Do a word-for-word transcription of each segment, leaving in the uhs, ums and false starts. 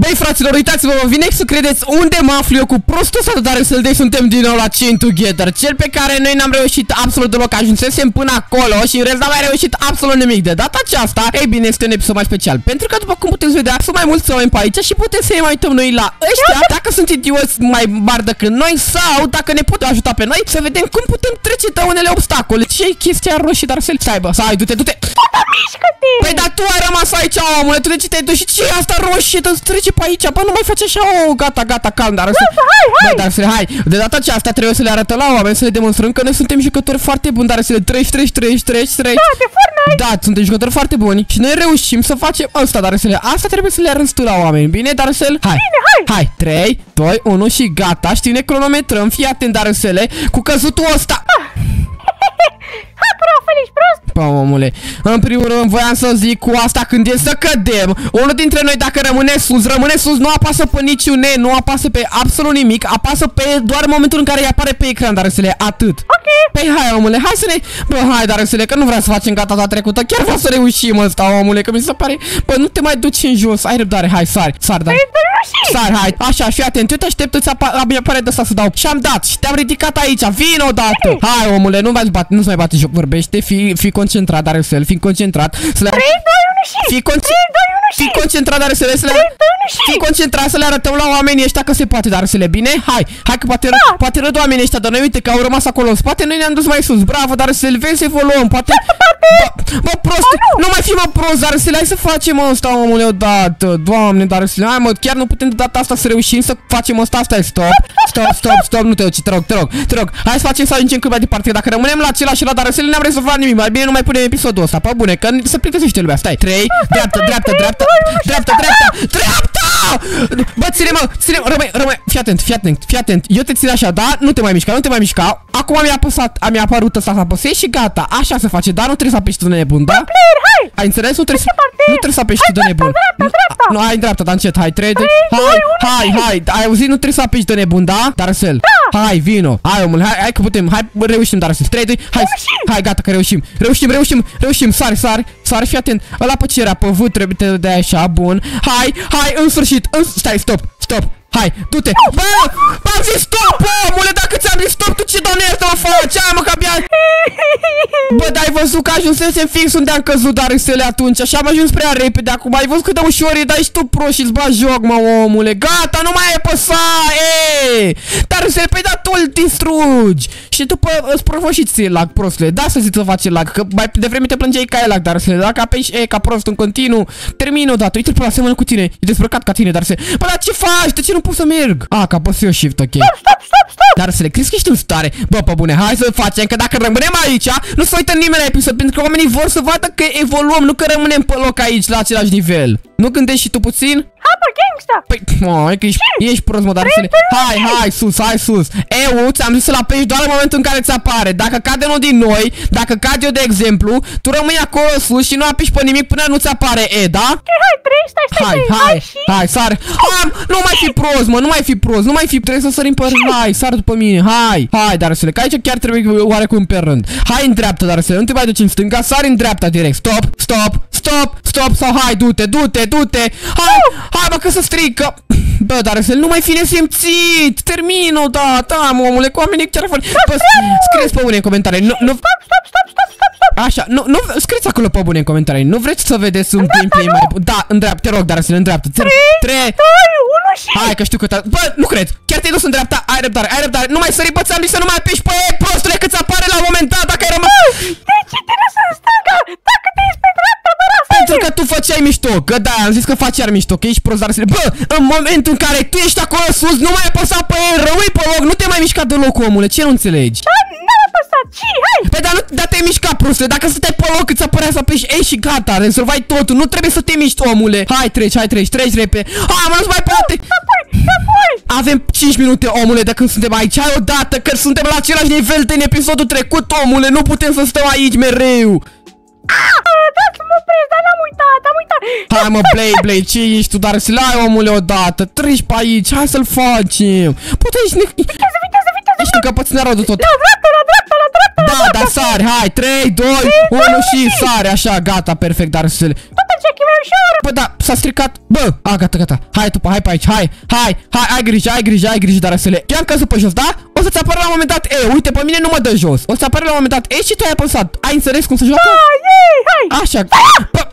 Băi, fraților, uitați-vă, vă vine să credeți unde mă aflu eu cu prostul ăsta de Darkseid, deci suntem din nou la Chain Together, cel pe care noi n-am reușit absolut deloc, ajunsesem până acolo și în rest n-am mai reușit absolut nimic. De data aceasta, ei bine, este un episod mai special, pentru că după cum puteți vedea, sunt mai mulți oameni pe aici și putem să ne mai uităm noi la ăștia, dacă sunt idioți mai mari decât noi sau dacă ne pot ajuta pe noi să vedem cum putem trece de unele obstacole. Ce e chestia roșie, Darkseid? Stai, bă, stai, du-te, du-te. Păi, dar tu ai rămas aici, omule, tu de ce te-ai dus și ce e asta roșie? Te trece pe aici, bă, nu mai faci așa, o, gata, gata, calm, dar să... Hai, hai! Bă, dar să hai, de data aceasta trebuie să le arătăm la oameni, să le demonstrăm că noi suntem jucători foarte buni, dar să le treci, treci, treci, treci, treci. Da, de Fortnite! Da, suntem jucători foarte buni și noi reușim să facem asta, dar să le... Asta trebuie să le arăți tu la oameni, bine, dar să le... Hai, bine, hai! Hai, trei, doi, unu și gata, știi, ne cronometrăm, fii atent, dar să le... Cu căzutul ăsta... Ah. Hai, prof, ești prost? Pă, omule, în primul rând voiam să zic cu asta când e să cădem. Unul dintre noi dacă rămâne sus, rămâne sus, nu apasă pe niciun ne, nu apasă pe absolut nimic, apasă pe doar momentul în care îi apare pe ecran, dar să le atât. Ok. Păi hai, omule, hai să ne... Bă, hai, dar să le, că nu vreau să facem gata data trecută, chiar vreau să reușim ăsta, omule, că mi se pare... Bă, nu te mai duci în jos, ai răbdare, hai, sari, sari, dar... Sari, hai, așa, fii atent, eu te aștept, îți apare de asta să dau. Și-am dat, și te-am ridicat aici, vino odată. Hai, omule, nu mai bate, nu-ți mai bate joc, vorbește, fii, fii concentrat, dar să fii concentrat. Să le... trei, doi, unu și... Fii, conce... fii concentrat, dar să le... Să le... Fii concentrat să le arătăm la oamenii ăștia că se poate, dar să le bine. Hai, hai că poate, da. Poate răd oamenii ăștia, dar noi uite că au rămas acolo în spate, noi ne-am dus mai sus. Bravo, dar să le vezi să evoluăm, poate... Bă, bă, prost, oh, nu. nu mai fi mă prost, dar să le hai să facem ăsta, omule, odată. Doamne, dar să le... Hai, mă, chiar nu putem de data asta să reușim să facem ăsta, asta e stop. Stop, stop, stop, nu te duci, te rog, te rog, te rog. Hai să facem să ajungem cât mai departe. Dacă rămânem la același la dar să le n-am rezolvat nimic. Mai bine nu mai punem episodul ăsta, pe bune, că se plictisește lumea. Stai, trei, dreapta, dreapta, dreapta, dreapta, dreapta, dreapta! Bă, ține-mă, ține-mă, rămâi, rămâi, fii atent, fii atent, fii atent. Eu te țin așa, da? Nu te mai mișca, nu te mai mișca. Acum mi-a apăsat, mi-a apărut ăsta să apăsezi și gata. Așa se face, dar nu trebuie să apeși tu de nebun, da? Ai înțeles? Nu trebuie, nu trebuie să apeși tu de nebun. Nu, ai în dreapta, dar încet, hai, trei, hai, hai, hai, ai auzit? Nu trebuie să apeși de nebun, da? Darcel, hai, vino, hai, omul, hai, hai că putem, hai, reușim, Darcel, trei, doi, hai, hai, gata, că reușim, reușim, reușim, reușim, sari, sari, sari, fii atent, ăla pe ce era, pe V, trebuie să dai așa, bun, hai, hai, în sfârșit, în, stai, stop, stop. Hai, du-te! Bă! M-am zis stop, omule, dacă ți-am zis stop, tu ce doamne asta mă faci? Hai, mă, că abia... Bă, dar ai văzut că ajunsesem fix unde am căzut Darcel atunci, așa am ajuns prea repede acum, ai văzut cât de ușor e, dai și tu prost și-ți bagi joc, mă, omule, gata, nu mai e păsa, eee! Darcel, păi da, tu îl distrugi! Și după îți provoși ție lag, prostule, da să zici să faci lag, că mai devreme te plângeai ca e lag, Darcel, dacă apeși e ca prost în continuu, termină odată, uite-l pe ăla, semănă cu tine, e dezbrăcat ca tine, Darcel, bă, dar ce faci? De ce nu pot să merg? Ah, că apăs eu shift, ok. Stop, stop, stop, stop. Dar să le crezi că ești în stare. Bă, pe bune, hai să facem, că dacă rămânem aici, nu se uită nimeni la episod, pentru că oamenii vor să vadă că evoluăm, nu că rămânem pe loc aici, la același nivel. Nu gândești și tu puțin? Hai, bă, gangsta. Păi, mă, e că ești, ești prost, mă, dar să le... Hai, hai, sus, hai, sus. Eu ți-am zis să-l apeși doar în momentul în care ți apare. Dacă cade unul din noi, dacă cad eu, de exemplu, tu rămâi acolo sus și nu apeși pe nimic până nu-ți apare E, da? Ok, hai, trei, stai, stai, hai, hai, hai, și... hai, sar. Am, nu mai fi prost, mă, nu mai fi prost, nu mai fi, trebuie să sărim pe rând. Hai, sar după mine, hai. Hai, Darcel, că aici chiar trebuie oarecum pe rând. Hai în dreapta, Darcel, nu te mai duci în stânga, sari în dreapta direct. Stop, stop, stop, stop, sau hai, du-te, du-te, du-te. Hai, hai, bă, că să strică. Bă, Darcel, nu mai fi nesimțit. Termină odată, am, omule, cu oamenii chiar foarte... Bă, scrieți pe bune în comentarii. Nu, nu... Stop, stop, stop, stop, stop, stop. Așa, nu, nu, scrieți acolo pe bune în comentarii. Nu vreți să vedeți un gameplay mai bun? Da, în dreapta, te rog, Darcel, în dreapta. trei, doi, unu și... Hai, că știu că... Bă, nu cred. Chiar te-ai dus în dreapta. Ai răbdare, ai răbdare. Nu mai sări, bă, ți-am zis să nu mai apeși pe E, prostule, că ți apare la un moment dat dacă ai rămas... De ce te duci în stânga? Dacă te ieși pe dreapta, bă, pentru că tu făceai mișto, că da, am zis că faci iar mișto, că ești prost, Darcel. Bă, în momentul în care tu ești acolo sus, nu mai apăsa pe el, rămâi pe loc, nu te mai mișca deloc, omule, ce nu înțelegi? Da, n-am apăsat, ce? Hai! Păi, dar nu, dar te-ai mișcat, prostule, dacă stai pe loc, îți apărea să apeși E și gata, rezolvai totul, nu trebuie să te miști, omule. Hai, treci, hai, treci, treci repede. Hai, mă, nu-ți mai poate. Avem cinci minute, omule, de când suntem aici, hai odată, că suntem la același nivel de în episodul trecut, omule, nu putem să stăm aici mereu. Ah! Da, să mă opresc, dar n-am uitat, am uitat. Hai, mă, Blade, Blade, ce ești tu, dar să-l ai, omule, odată. Treci pe aici, hai să-l facem. Poate ești... Viteză, viteză, viteză. Ești încăpățânat rău de tot. La dreapta, la dreapta, la dreapta. Da, dar sari, hai, trei, doi, unu și sari, așa, gata, perfect, dar să-l... așa că e mai ușor. Bă, da, s-a stricat. Bă, a, gata, gata. Hai tu, hai pe aici, hai, hai, hai, ai grijă, ai grijă, ai grijă, Darăsele. Eu am căzut pe jos, da? O să-ți apară la un moment dat E, uite, pe mine nu mă dă jos. O să apară la un moment dat E și tu ai apăsat. Ai înțeles cum se joacă? Da, ei, hai. Așa. Bă,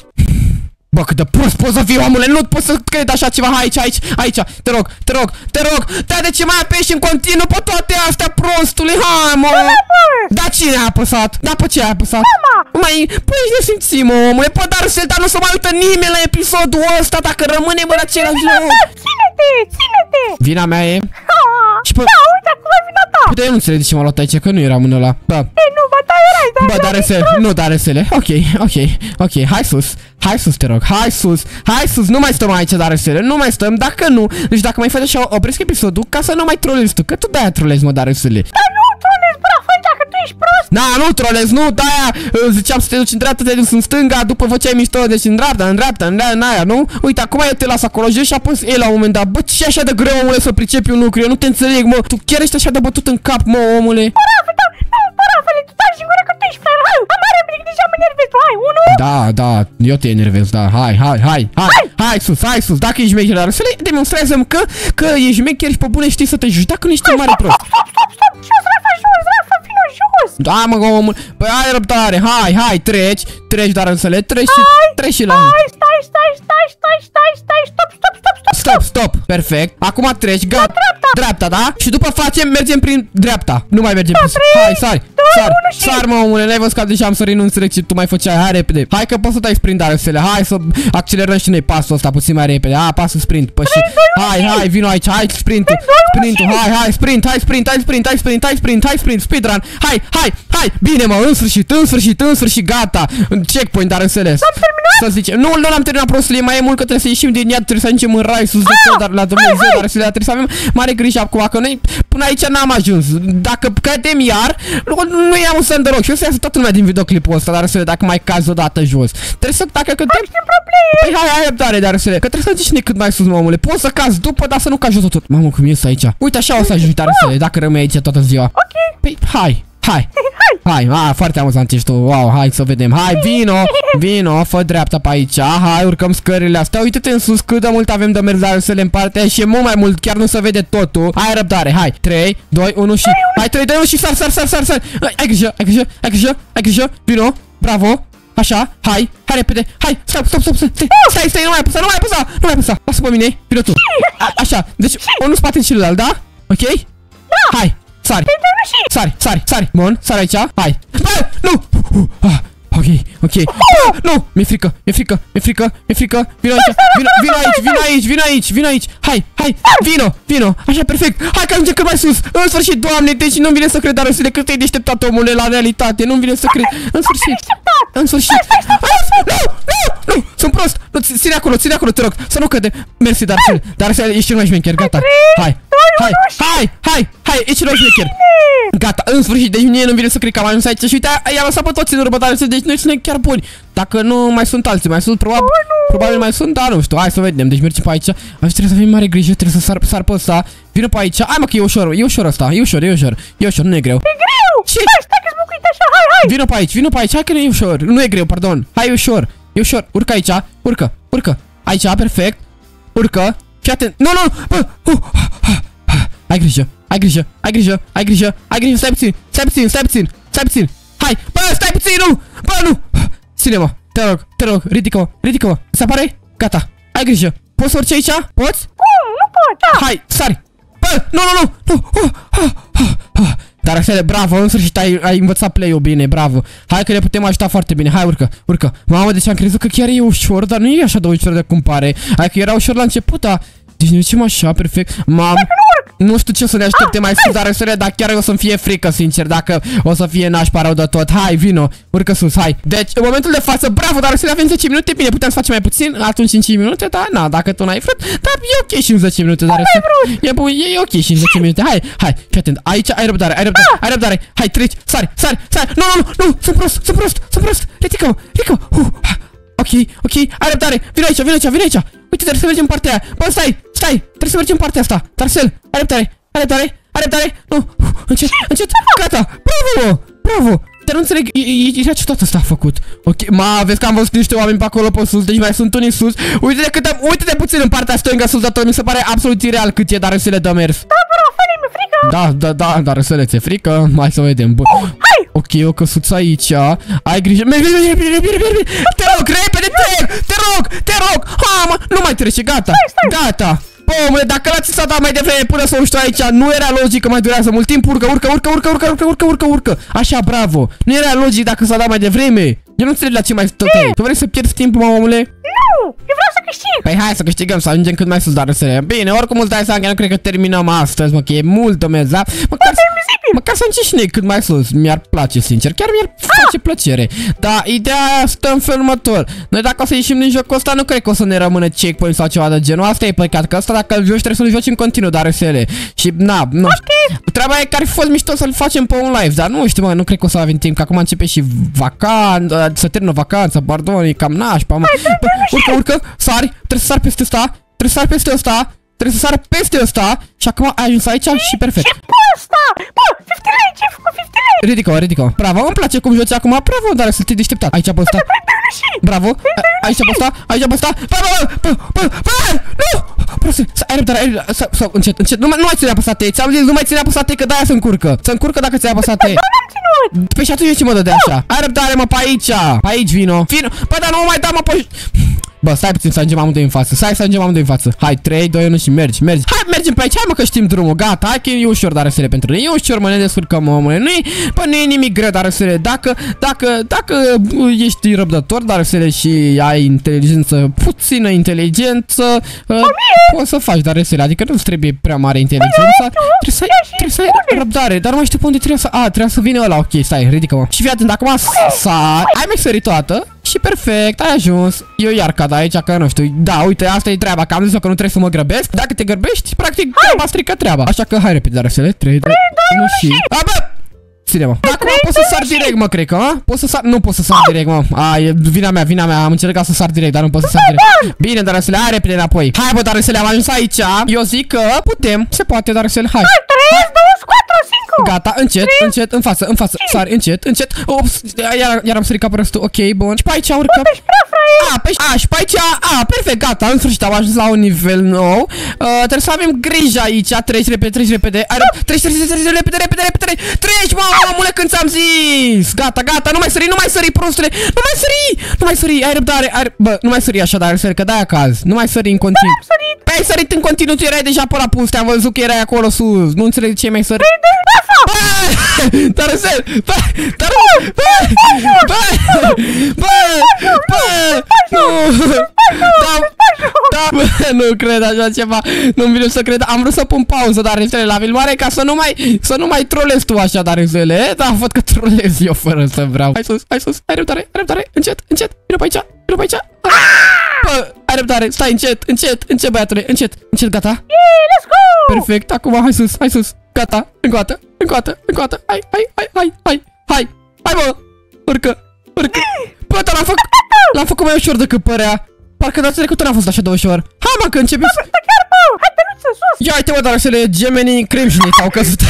bă, cât de prost poți să fii, omule, nu poți să crezi așa ceva. Hai aici, aici, aici, te rog, te rog, te rog. Da, de ce mai apeși în continuu pe toate astea, prostule? Hai, mă. Da, cine a apăsat? Da, pe ce a apăsat? Mama. Mai, păi ești nesimțit, mă, omule. Pă, Darusel, dar nu se mai uită nimeni la episodul ăsta dacă rămâne, bă, la același loc. Ține-te, ține-te. Vina mea e... Și pe... Da, uite, acum e vina ta. Uite, eu nu înțeleg de ce m-a luat aici, că nu eram în ăla. Bă. E, nu, bă, da, erai, da. Bă, Darusel, nu, Darusele. Ok, ok, ok, hai sus. Hai sus, te rog, hai sus. Hai sus, nu mai stăm aici, Darusele. Nu mai stăm, dacă nu. Deci dacă mai faci așa, opresc episodul ca să nu mai trolezi tu. Că tu de-aia trolezi, mă, Darusele. Dar nu trolezi, brafăi, dacă tu ești prost. Na, nu trolezi, nu, de-aia uh, ziceam să te duci în dreapta, te duci în stânga, după făceai mișto, deci în dreapta, în dreapta, în aia, în aia, nu? Uite, acum eu te las acolo jos și apăs E la un moment dat. Bă, ce așa de greu, omule, să pricepi un lucru, eu nu te înțeleg, mă. Tu chiar ești așa de bătut în cap, mă, omule. Brafă, da, nu, brafăle, tu taci din gură că tu ești fraier. Hai, am mai repede, deja mă nervezi tu. Hai, unu. Da, da, eu te enervez, da, hai, hai, hai, hai, hai, hai sus, hai sus, dacă ești șmecher, dar să le demonstrează-mi că, că ești șmecher și pe bune știi să te joci, dacă nu ești un mare prost. Stop, stop, stop, jos, Rafa, jos, Rafa, vino jos. Da, mă, omul, băi, ai răbdare, hai, hai, treci, treci, dar să le treci și treci și la mine. Hai, stai, stai, stai, stai, stai, stai, stop, stop, stop, stop. Stop, stop, perfect. Acum treci, gata. dreapta. Dreapta, da? Și după facem, mergem prin dreapta. Nu mai mergem prin... trei, Hai, sari, doi, sari, unu și- sari, mă, omule, n-ai văzut că deja am sărit, nu înțeleg ce tu mai făceai. Hai, repede. Hai că poți să dai sprint, Darusele. Hai să accelerăm și noi pasul ăsta puțin mai repede. A, pasul sprint, păi și... Hai, hai, vino aici, hai, sprintul. Sprintul, hai, hai, sprint, hai, sprint, hai, sprint, hai, sprint, hai, sprint, hai, sprint, speedrun. Hai, hai, hai. Bine, mă, în sfârșit, în sfârșit, în sfârșit, gata. Checkpoint, Darusele. Să zicem, nu, nu l-am terminat, prostule, mai e mult că trebuie să ieșim din iad, trebuie să ajungem în rai sus de tot, dar la Dumnezeu, dar să trebuie să avem mare grijă acum, că noi până aici n-am ajuns. Dacă cădem iar, nu, nu iau un semn de rog. Și o să iasă toată lumea din videoclipul ăsta, dar să dacă mai cazi odată jos. Trebuie să, dacă cădem... Păi hai, hai, răbdare, dar să că trebuie să zici cât mai sus, mă, omule. Poți să cazi după, dar să nu cazi jos tot. Mamă, cum ies aici. Uite, așa o să ajungi, dar să dacă rămâi aici toată ziua. Ok. Păi, hai. Hai, hai, a, foarte amuzant ești tu, wow, hai să vedem, hai, vino, vino, fă dreapta pe aici, hai, urcăm scările astea, uite-te în sus cât de mult avem de mers, dar să le împarte și e mult mai mult, chiar nu se vede totul, hai răbdare, hai, trei, doi, unu și, hai, trei, doi, unu și sar, sar, sar, sar, sar, ai grijă, ai grijă, ai grijă, ai grijă, vino, bravo, așa, hai, hai repede, hai, stop, stop, stop, stai, stai, stai, nu mai apăsa, nu mai apăsa, nu mai apăsa, lasă pe mine, vino tu, a, așa, deci, unul spate în celălalt, da? Ok? Da! Hai! Sari! Sari, sari, sari! Bun, sari aici, hai! Bă, nu! Uh, ah, ok, ok. Bă, nu! Mi-e frică, mi-e frică, mi-e frică, mi-e frică. Vino aici, vino, vino aici, vino aici, vino aici, vino aici. Hai, hai, vino, vino. Așa, perfect. Hai că ajungem cât mai sus. În sfârșit, Doamne, deci nu-mi vine să cred, dar să de cât te-ai deșteptat, omule, la realitate. Nu-mi vine să cred. În sfârșit. În sfârșit. Nu, nu, nu, sunt prost. Nu, ține acolo, ține acolo, te rog. Să nu căde. Mersi, dar să, dar să ești cel mai șmecher, gata. Hai. Hai, hai, hai, hai, e cel mai șmecher. Gata, în sfârșit, deci mie nu vine să cred că am ajuns aici și uite, i-am lăsat pe toți în următoare, deci noi suntem chiar buni. Dacă nu mai sunt alții, mai sunt, probabil, probabil mai sunt, dar nu știu, hai să vedem, deci mergem pe aici. Aici trebuie să avem mare grijă, trebuie să sar, sar pe ăsta, vină pe aici, hai mă că e ușor, e ușor ăsta, e ușor, e ușor, e ușor, nu e greu. E greu! Ce? Hai, stai că-ți bucuit așa, hai, hai! Vină pe aici, vină pe aici, hai că nu e ușor, nu e greu, pardon, hai e ușor, e ușor, urcă aici, urcă, urcă, aici, perfect, urcă, fii atent, nu, nu, bă, uh, uh, uh, ai grijă, ai grijă, ai grijă, ai grijă, ai grijă, stai puțin, stai puțin, stai puțin, stai puțin, hai, bă, stai puțin, nu, bă, nu, ține-mă, te rog, te rog, ridică-mă, ridică-mă, se apare, gata, ai grijă, poți să urci aici, poți? Cum? Nu pot, da! Hai, sari, bă, nu, nu, nu, nu, uh, uh, uh, uh. Dar așa, bravo, în sfârșit ai, ai învățat play-ul bine, bravo. Hai că ne putem ajuta foarte bine, hai urcă, urcă. Mamă, deci am crezut că chiar e ușor, dar nu e așa de ușor de cum pare. Hai că era ușor la început, dar... Deci ne ducem așa, perfect. Mam, nu știu ce să ne aștepte mai sus, dar să dar chiar o să-mi fie frică, sincer, dacă o să fie nașpa rău de tot. Hai, vino, urcă sus, hai. Deci, în momentul de față, bravo, dar să le avem zece minute, bine, putem să facem mai puțin, atunci în cinci minute, dar na, dacă tu n-ai vrut, dar e ok și în zece minute, dar e, bun, e, e ok și în zece minute. Hai, hai, fii atent, aici ai răbdare, ai răbdare, ai răbdare. Hai, treci, sari, sari, sari. Nu, nu, nu, nu, sunt prost, sunt prost, sunt prost. Ridică-mă, ridică-mă. Uh, ok, ok, ai răbdare. Vino aici, vino aici, vino aici. Uite, trebuie să mergem în partea aia. Bă, stai, stai, trebuie să mergem în partea asta. Darcel, ai răbdare, ai răbdare, ai răbdare. Nu, uh, încet, încet, gata. Bravo, bravo. Dar nu înțeleg, era ce tot asta a făcut. Ok, ma, vezi că am văzut niște oameni pe acolo pe sus, deci mai sunt unii sus. Uite-te cât, uite-te puțin în partea stângă sus, dar tot mi se pare absolut ireal cât e, dar răsele de mers. Da, bă, Rafale, mi-e frică. Da, da, da, dar răsele ți-e frică, hai să vedem, bă. Hai! Ok, o căsuță aici, ai grijă, mergi, mergi, mergi, mergi, mergi, mergi, te rog, repede, trec, te rog, te rog, ha, mă, nu mai trece, gata, gata. Bă, omule, dacă l-ați s-a dat mai devreme până să urci aici, nu era logic că mai durează mult timp, urcă, urcă, urcă, urcă, urcă, urcă, urcă, urcă, urcă. Așa, bravo. Nu era logic dacă s-a dat mai devreme. Eu nu înțeleg la ce mai tot ei. Tu vrei să pierzi timpul, mă, omule? Nu, eu vreau să câștig. Păi hai să câștigăm, să ajungem cât mai sus, dar răsele. Bine, oricum îți dai seama că nu cred că terminăm astăzi, mă, că e mult mers, da? Măcar, măcar să încerci și noi cât mai sus. Mi-ar place, sincer, chiar mi-ar face plăcere. Dar ideea stă în felul următor. Noi dacă o să ieșim din jocul ăsta, nu cred că o să ne rămână checkpoint sau ceva de genul. Asta e păcat, că ăsta dacă îl joci trebuie să-l joci în continuu, dar răsele. Și na, nu știu. Treaba e că ar fi fost mișto să-l facem pe un live, dar nu știu, mă, nu cred că o să avem timp, că acum începe și vacanța, să termină vacanța, pardon, e cam nașpa, mă. Urcă, urcă, sari, trebuie să sari peste ăsta, trebuie să sari peste ăsta, trebuie să sari peste ăsta și acum ai ajuns aici și perfect. Ce bă ăsta? Bă, cincizeci lei, ce ai făcut cincizeci lei? Ridică-o, ridică-o. Bravo, îmi place cum joci acum, bravo, dar să te deșteptat. Aici pe ăsta. Bravo, aici pe ăsta, aici pe ăsta. Bă, bă, bă, bă, bă, nu! Proste, să ai răbdare, ai răbdare, să, să, încet, încet, nu mai, nu mai ține apăsat E, ți-am zis, nu mai ține apăsat E, că de-aia se încurcă. Se încurcă dacă ți-ai apăsat E. Păi și atunci ce mă dă de așa? Ai răbdare, mă, pe aici, pe aici vino. Vino, bă, dar nu mă mai da, mă, pe... Bă, stai puțin să ajungem amândoi în față. Stai să ajungem amândoi în față. Hai, trei, doi, unu și mergi, mergi. Hai, mergem pe aici, hai mă că știm drumul. Gata, hai că e ușor, dar răsele pentru noi. E ușor, mă, ne descurcăm, mă, mă. Nu e, bă, nu e nimic greu, dar răsele. Dacă, dacă, dacă ești răbdător, dar răsele și ai inteligență, puțină inteligență, uh, poți să faci, dar răsele. Adică nu-ți trebuie prea mare inteligență. Trebuie să ai, trebuie să ai răbdare, dar nu mai știu pe unde trebuie să... A, trebuie să vină ăla, ok, stai, ridică-mă. Și fii atent, acum sar, ai mai sărit toată. Și perfect, ai ajuns. Eu iar cad aici, că nu știu. Da, uite, asta e treaba, că am zis-o că nu trebuie să mă grăbesc. Dacă te grăbești, practic, treaba strică treaba. Așa că hai repede, răsele. trei, doi, unu și... A, bă! Ține-mă. Acum pot să sar direct, mă, cred că, a? Pot să sar... Nu pot să sar direct, mă. A, e vina mea, vina mea. Am încercat să sar direct, dar nu pot să sar direct. Bine, dar răsele, hai repede înapoi. Hai, bă, dar răsele, am ajuns aici. Eu zic că putem. Se poate, dar răsele, hai. trei, doi, patru, cinci. Gata, încet, încet, în față, în față. Sari, încet, încet. Ops, iar, iar am sărit capul răstul. Ok, bun. Și pe aici urcă. A, pe, a, și pe aici, a, perfect, gata, în sfârșit am ajuns la un nivel nou. uh, Trebuie să avem grijă aici, treci repede, treci repede. Treci, treci, treci, treci, repede, repede, repede. Treci, mă, omule, când ți-am zis. Gata, gata, nu mai sări, nu mai sări, prostule. Nu mai sări, nu mai sări, ai răbdare, ai... Bă, nu mai sări așa, dar sări, că de-aia caz. Nu mai sări în continuu. Păi ai sărit în continuu, tu erai deja pe la pus, te-am văzut că erai acolo sus. Nu înțeleg de ce mai sări. Dar sări, bă, dar... Bă, bă, bă, bă, nu. Da, da, bă, nu cred așa ceva. Nu-mi vine să cred. Am vrut să pun pauză, dar rezele la filmare, ca să nu mai, să nu mai trolezi tu așa, dar rezele. Da, văd că trolezi eu fără să vreau. Hai sus, hai sus, hai răbdare, hai răbdare, încet, încet. Vino pe aici, vino pe aici. Bă, ai răbdare, stai încet, încet, încet, băiatule, încet, încet, gata? Yeah, let's go! Perfect, acum hai sus, hai sus, gata, încă o dată, încă o dată, încă o dată, hai, hai, hai, hai, hai, hai, hai, bă, urcă, urcă. Bă, dar l-am făcut, l-am făcut mai ușor decât părea. Parcă data trecută n-a fost așa de ușor. Hai, mă, că începe să... Chiar, bă, hai, peluță, sus! Ia uite, mă, dar acele gemenii cremjini au căzut.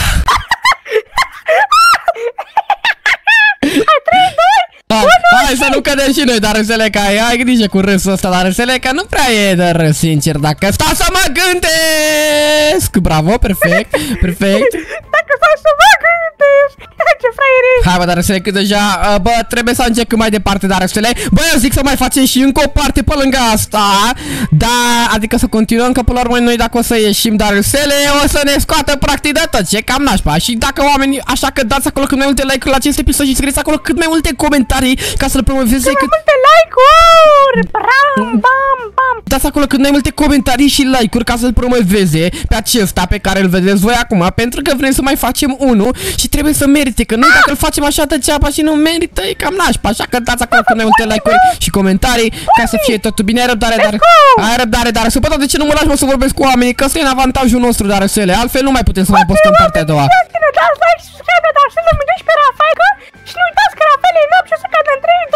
Hai, trei, doi, Hai, hai să nu cădem și noi, dar râsele, că ai, ai grijă cu râsul ăsta, dar râsele, că nu prea e de râs, sincer, dacă stau să mă gândesc. Bravo, perfect, perfect. Dacă stau să mă gândesc, ce fraiere. Hai, bă, dar râsele, că deja, bă, trebuie să încep cât mai departe, dar râsele. Bă, eu zic să mai facem și încă o parte pe lângă asta. Da, adică să continuăm, că până la urmă noi dacă o să ieșim, dar râsele o să ne scoată practic de tot, ce cam nașpa. Și dacă oamenii, așa că dați acolo cât mai multe like-uri la acest episod și scrieți acolo cât mai multe comentarii ca să-l promoveze cât... multe like-uri! Bam, bam, bam! Dați acolo cât mai multe comentarii și like-uri ca să-l promoveze pe acesta pe care îl vedeți voi acum, pentru că vrem să mai facem unul și trebuie să merite, că noi dacă îl facem așa degeaba și nu merită, e cam nașpa, așa că dați acolo cât mai multe like-uri și comentarii ca să fie totul bine. Ai răbdare, dar... Ai răbdare, dar... Supă, de ce nu mă lași, mă, să vorbesc cu oamenii, că ăsta e în avantajul nostru, dar răsele, altfel nu mai putem să mai postăm partea a doua. Dați like și subscribe, dar să nu uitați pe Rafael și nu uitați că Rafael e nopt și o să cadă în trei, doi, unu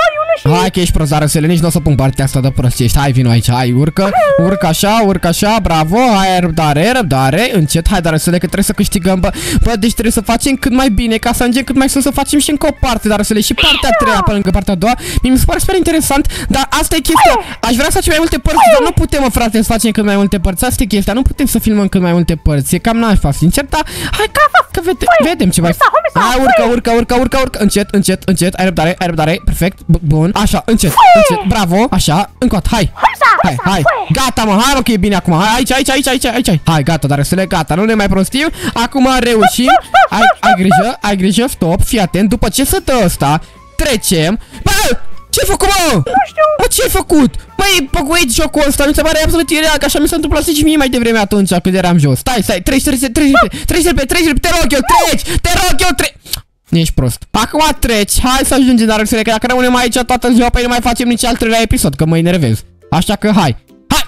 Hai că ești prost, dar Răsule, nici nu o să pun partea asta de prostești. Hai, vino aici, hai, urcă. Urcă așa, urcă așa, bravo. Hai, răbdare, răbdare. Încet, hai, dar Răsule, că trebuie să câștigăm, bă. Bă, deci trebuie să facem cât mai bine, ca să ajungem cât mai sus, să facem și încă o parte, dar Răsule, și partea a treia pe lângă partea a doua. Mi se pare super interesant, dar asta e chestia. Aș vrea să facem mai multe părți, dar nu putem, mă, frate, să facem cât mai multe părți. Asta e chestia, nu putem să filmăm cât mai multe părți. E cam nașpa, sincer, dar hai că, că vede, vedem ce mai. Hai, urcă, urcă, urcă, urcă, urcă. Încet, încet, încet. Ai răbdare, ai răbdare. Perfect. Bun. Așa, încet, încet. Bravo. Așa, încă o dată. Hai. Hai, hai. Gata, mă. Hai, mă, că e bine acum. Hai, aici, aici, aici, aici, aici. Hai, gata, dar Răsule, gata. Nu ne mai prostim. Acum reușim. Ai, ai grijă, ai grijă. Stop. Fii atent. După ce să dă ăsta, trecem. Bă! Ce-ai făcut, mă? Nu știu. Mă, ce-ai făcut? Măi, păguit jocul ăsta, mi se pare absolut ireal, că așa mi s-a întâmplat și mie mai devreme atunci când eram jos. Stai, stai, treci, treci, treci, treci, treci, treci, treci, te rog eu, treci, te rog eu, treci. Ești prost. Acum treci, hai să ajungem, dar Răsule, că dacă rămânem aici toată ziua, păi nu mai facem nici al treilea episod, că mă enervez. Așa că hai, hai.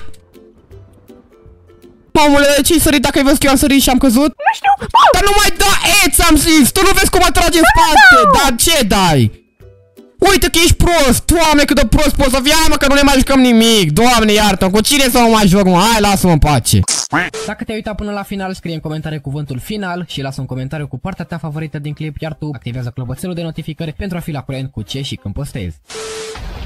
Mamule, ce-ai sărit dacă ai văzut că eu am sărit și am căzut? Nu știu. Dar nu mai da, e, ți-am zis, tu nu vezi cum mă trage în spate, dar ce dai? Uite că ești prost! Doamne, cât de prost poți să fii! Hai, mă, că nu ne mai jucăm nimic! Doamne, iartă-mă! Cu cine să mă mai joc, mă? Hai, lasă-mă în pace! Dacă te-ai uitat până la final, scrie în comentarii cuvântul final și lasă un comentariu cu partea ta favorită din clip, iar tu activează clopoțelul de notificări pentru a fi la curent cu ce și când postezi.